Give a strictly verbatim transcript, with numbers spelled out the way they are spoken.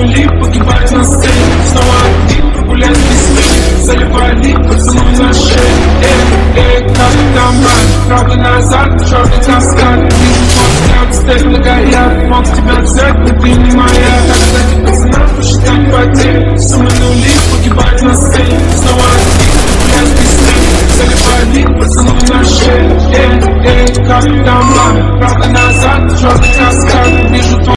нули, погибать на сцене. Снова один, прогулять без сны. Заливали поцелуй на шее. Эй, эй, как там рад. Правда назад, черный каскад. Вижу твой взгляд, стель многояд. Мог тебя взять, но ты не моя. Когда тебе пацана посчитать потери. Суммы нули, погибать на сцене. Снова один, прогулять без сны. Заливали поцелуй на шее. Эй, эй, как там рад. Правда назад, черный каскад. Вижу твой